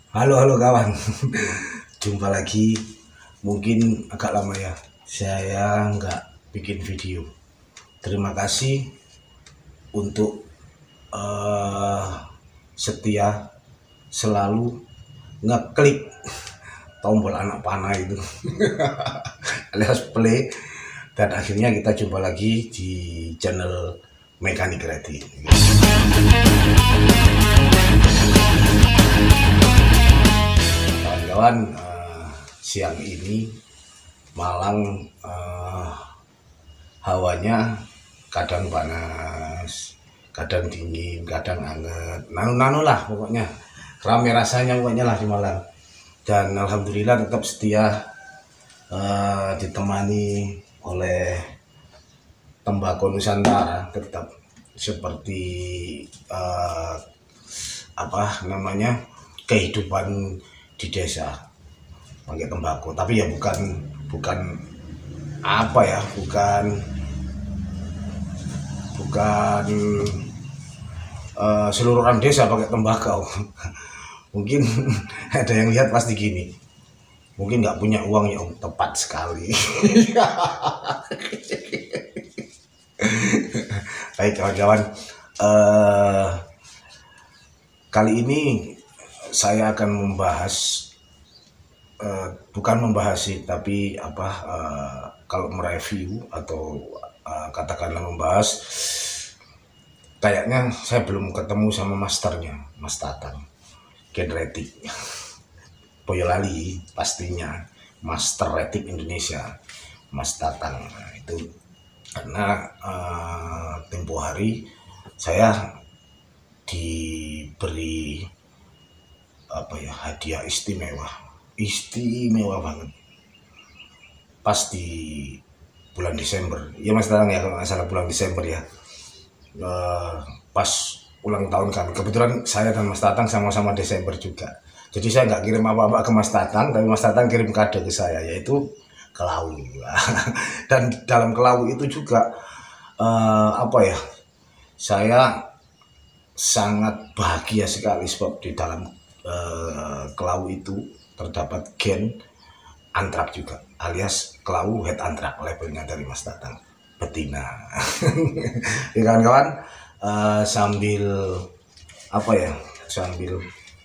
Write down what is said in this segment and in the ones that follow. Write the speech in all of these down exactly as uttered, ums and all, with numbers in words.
Halo halo kawan, jumpa lagi. Mungkin agak lama ya, saya nggak bikin video. Terima kasih untuk uh, setia selalu ngeklik tombol anak panah itu alias play, dan akhirnya kita jumpa lagi di channel Mekanik Ready. Kawan-kawan, uh, siang ini Malang uh, hawanya kadang panas, kadang dingin, kadang hangat, nanu-nanu lah pokoknya, rame rasanya pokoknya lah di Malang. Dan alhamdulillah tetap setia uh, ditemani oleh tembakau Nusantara, tetap seperti uh, apa namanya kehidupan di desa pakai tembakau, tapi ya bukan bukan apa ya bukan bukan uh, seluruh orang desa pakai tembakau. Mungkin ada yang lihat pasti gini, mungkin nggak punya uang ya. Tepat sekali. Baik kawan-kawan, uh, kali ini saya akan membahas uh, bukan membahas sih, tapi apa uh, kalau mereview atau uh, katakanlah membahas, kayaknya saya belum ketemu sama masternya, Mas Tatang Genretik Boyolali, pastinya Master Retik Indonesia, Mas Tatang. Nah, itu karena uh, tempo hari saya diberi apa ya hadiah istimewa istimewa banget pas di bulan Desember ya Mas Tatang ya, kalau nggak salah bulan Desember ya, uh, pas ulang tahun kami. Kebetulan saya dan Mas Tatang sama-sama Desember juga, jadi saya nggak kirim apa-apa ke Mas Tatang, tapi Mas Tatang kirim kado ke saya, yaitu kelau. Dan dalam kelau itu juga uh, apa ya saya sangat bahagia sekali, sebab di dalam uh, kelau itu terdapat gen antrak juga, alias kelau head antrak, labelnya dari Mas Tatang, betina. Ya kawan-kawan, uh, sambil apa ya sambil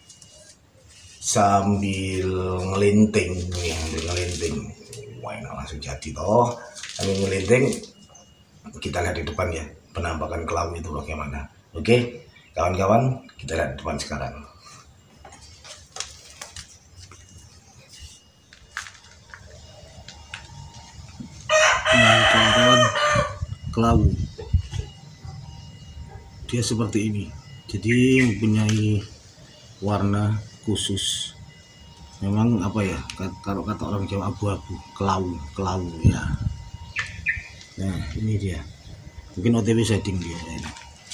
sambil ngelinting nih, ngelinting, wah enak langsung jadi toh. Sambil ngelinting kita lihat di depan ya, penampakan kelau itu bagaimana. Oke kawan-kawan, kita lihat di depan sekarang. Nah kawan-kawan, kelau dia seperti ini, jadi mempunyai warna khusus. Memang apa ya, kalau kata orang Jawa abu-abu, kelau kelau ya. Nah ini dia, mungkin O T W setting dia ini.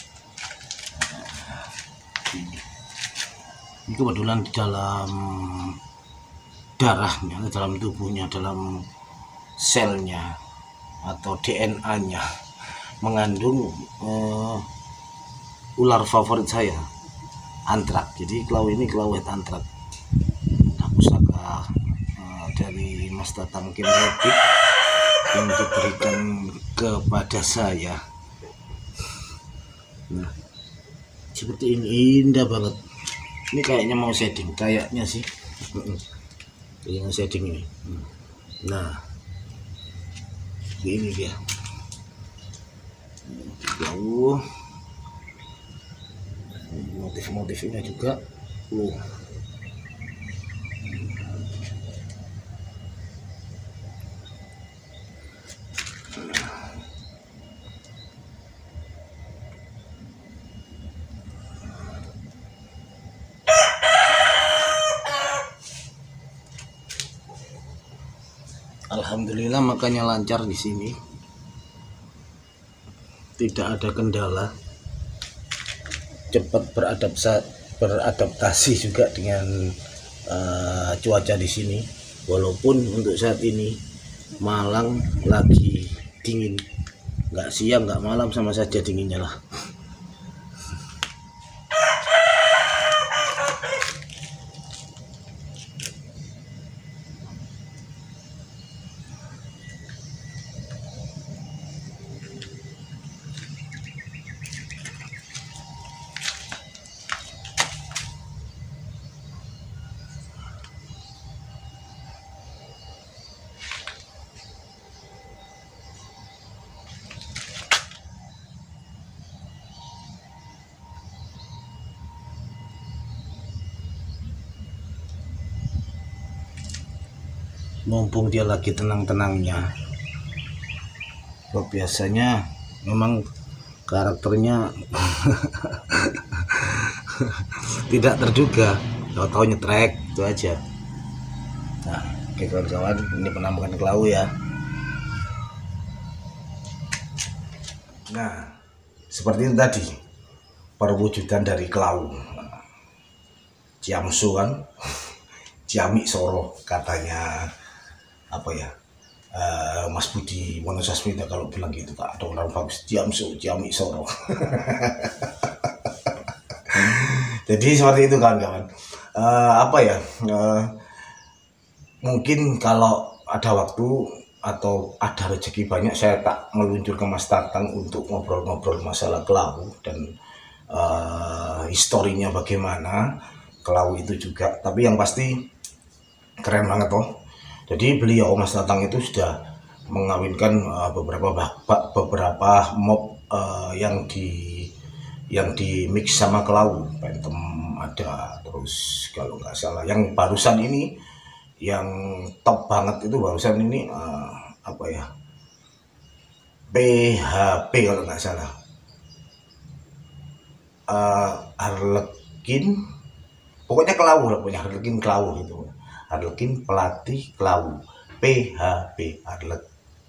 Ini kebetulan di dalam darahnya, dalam tubuhnya, dalam selnya atau D N A-nya mengandung uh, ular favorit saya, antrak. Jadi kelau ini kelau head antrak. Nah, pusaka uh, dari Mas Tatang Genretik yang diberikan kepada saya. Nah, seperti ini, indah banget. Ini kayaknya mau setting, kayaknya sih. Kayaknya setting ini. Nah, ini dia. Jauh. Motif-motifnya juga. Uh. Alhamdulillah makanya lancar di sini, tidak ada kendala, cepat beradaptasi beradaptasi juga dengan uh, cuaca di sini. Walaupun untuk saat ini Malang lagi dingin, nggak siang nggak malam, sama saja dinginnya lah. mumpung dia lagi tenang-tenangnya. Kok biasanya memang karakternya tidak terduga, tahu-tahu nyetrek itu aja. Nah, oke kawan-kawan, ini penampakan kelau ya. Nah, seperti itu tadi perwujudan dari kelau. Ciamsu kan, Ciamik Soro katanya apa ya, uh, Mas Budi Wonosasmita kalau bilang gitu, Kak, ada orang bagus, Ciamsu, Ciamik Soro. Jadi seperti itu kawan-kawan. Uh, apa ya, uh, mungkin kalau ada waktu atau ada rezeki banyak, saya tak meluncur ke Mas Tatang untuk ngobrol-ngobrol masalah kelau dan uh, historinya bagaimana kelau itu juga. Tapi yang pasti keren banget toh. Jadi beliau Mas Tatang itu sudah mengawinkan uh, beberapa beberapa mob uh, yang di yang di mix sama kelau. Phantom ada, terus kalau nggak salah yang barusan ini yang top banget itu barusan ini uh, apa ya, P H P kalau nggak salah, uh, Harlekin, pokoknya kelau lah, punya Harlekin kelau gitu, Harlekin pelatih kelau, P H P Harlek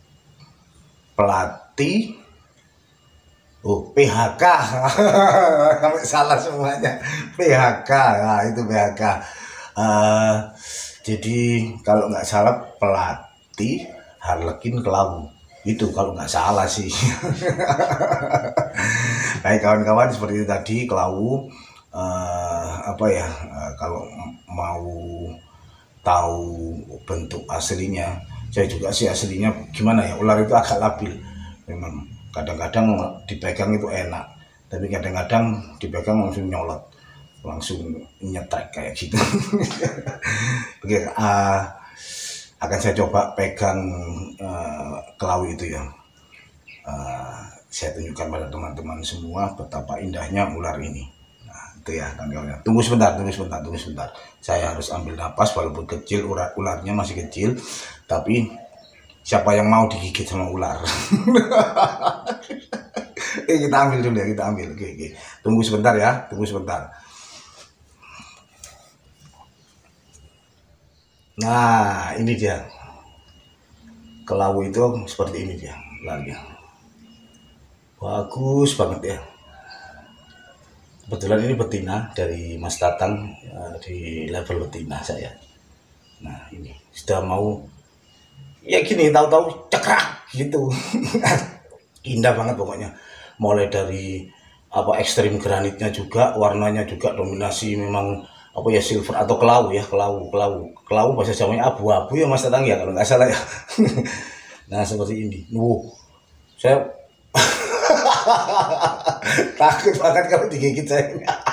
pelatih, oh P H K sampai salah semuanya, P H K, nah itu P H K. Uh, jadi kalau nggak salah pelatih Harlekin kelau itu, kalau nggak salah sih. Baik kawan-kawan, seperti itu tadi kelau. Uh, apa ya, uh, kalau mau tahu bentuk aslinya, saya juga sih aslinya gimana ya, ular itu agak labil memang. Kadang-kadang dipegang itu enak, tapi kadang-kadang dipegang langsung nyolot, langsung nyetrek kayak gitu. Oke, uh, akan saya coba pegang uh, kelau itu ya. Uh, saya tunjukkan pada teman-teman semua betapa indahnya ular ini. Nah, itu ya kawan-kawan. Tunggu sebentar, tunggu sebentar, tunggu sebentar. Saya harus ambil napas, walaupun kecil, ular ularnya masih kecil, tapi siapa yang mau digigit sama ular? Eh, kita ambil dulu ya, kita ambil. Oke, oke. Tunggu sebentar ya, tunggu sebentar. Nah, ini dia. Kelau itu seperti ini dia ularnya. Bagus banget ya. Kebetulan ini betina dari Mas Tatang, di level betina saya. Nah, ini sudah mau ya gini, tahu-tahu cekrak gitu. Indah banget pokoknya. Mulai dari apa, ekstrim granitnya juga, warnanya juga dominasi memang apa ya, silver atau kelau ya, kelau kelau kelau bahasa Jawanya abu-abu ya Mas Tatang ya kalau nggak salah ya. Nah seperti ini. Wow, saya takut banget kalau digigit saya.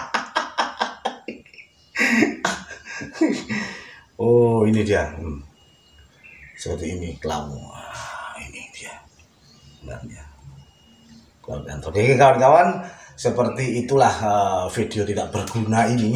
Oh ini dia, hmm. Seperti ini kelau. Wah, ini dia benarnya. Oke kawan-kawan, seperti itulah uh, video tidak berguna ini.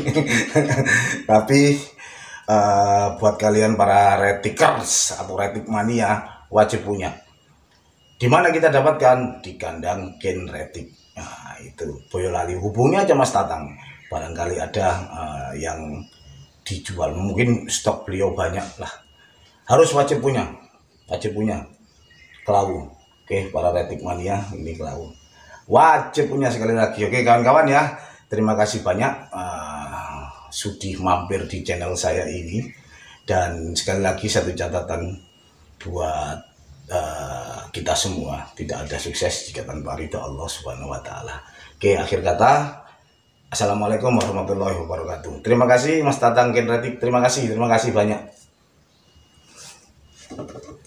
Tapi uh, buat kalian para retikers atau retik mania wajib punya. Dimana kita dapatkan? Di kandang Gen Retik. Nah itu Boyolali, hubungi aja Mas Tatang. Barangkali ada uh, yang dijual, mungkin stok beliau banyak lah. Harus wajib punya, wajib punya kelau. Oke para retik mania, ini kelau wajib punya sekali lagi. Oke kawan-kawan ya, terima kasih banyak uh, sudi mampir di channel saya ini. Dan sekali lagi satu catatan buat uh, kita semua, tidak ada sukses jika tanpa ridho Allah Subhanahu wa Ta'ala. Oke, akhir kata, assalamualaikum warahmatullahi wabarakatuh. Terima kasih Mas Tatang Gen Retik, terima kasih, terima kasih banyak.